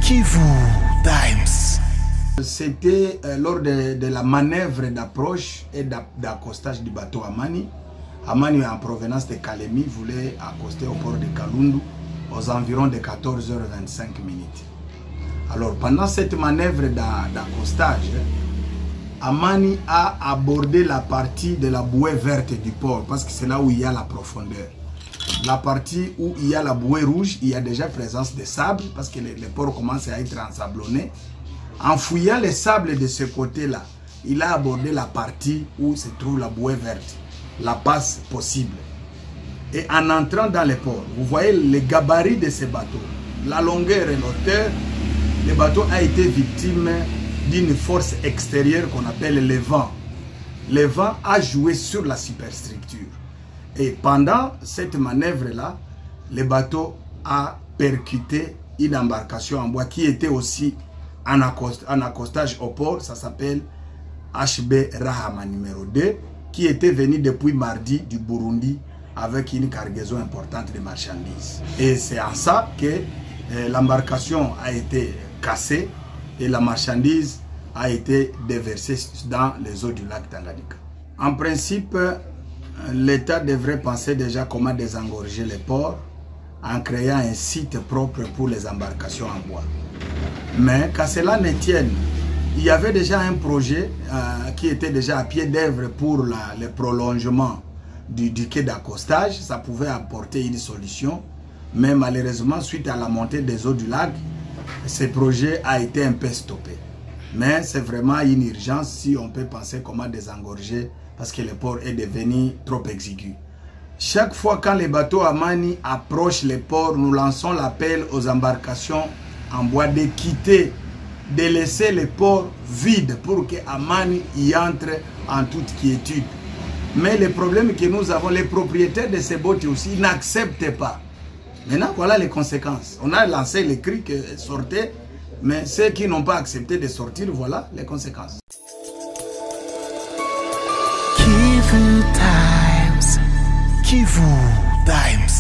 Kivu Times. C'était lors de la manœuvre d'approche et d'accostage du bateau Amani. Amani, en provenance de Kalemi, voulait accoster au port de Kalundu aux environs de 14h25. Alors, pendant cette manœuvre d'accostage, Amani a abordé la partie de la bouée verte du port, parce que c'est là où il y a la profondeur. La partie où il y a la bouée rouge, il y a déjà présence de sable, parce que le port commence à être ensablonné. En fouillant les sables de ce côté-là, il a abordé la partie où se trouve la bouée verte, la passe possible. Et en entrant dans le port, vous voyez les gabarits de ces bateaux, la longueur et l'hauteur. Le bateau a été victime d'une force extérieure qu'on appelle le vent. Le vent a joué sur la superstructure. Et pendant cette manœuvre-là, le bateau a percuté une embarcation en bois qui était aussi en accostage au port. Ça s'appelle HB Rahama numéro 2, qui était venu depuis mardi du Burundi avec une cargaison importante de marchandises. Et c'est en ça que l'embarcation a été cassée et la marchandise a été déversée dans les eaux du lac Tanganyika. En principe, l'État devrait penser déjà comment désengorger les ports en créant un site propre pour les embarcations en bois. Mais qu'à cela ne tienne, il y avait déjà un projet qui était déjà à pied d'œuvre pour le prolongement du quai d'accostage. Ça pouvait apporter une solution, mais malheureusement, suite à la montée des eaux du lac, ce projet a été un peu stoppé. Mais c'est vraiment une urgence si on peut penser comment désengorger, parce que le port est devenu trop exigu. Chaque fois quand les bateaux Amani approchent les ports, nous lançons l'appel aux embarcations en bois de quitter, de laisser les ports vides pour que Amani y entre en toute quiétude. Mais le problème que nous avons, les propriétaires de ces bottes aussi n'acceptent pas. Maintenant, voilà les conséquences. On a lancé les cris que sortez, mais ceux qui n'ont pas accepté de sortir, voilà les conséquences. Kivu Times. Kivu Times.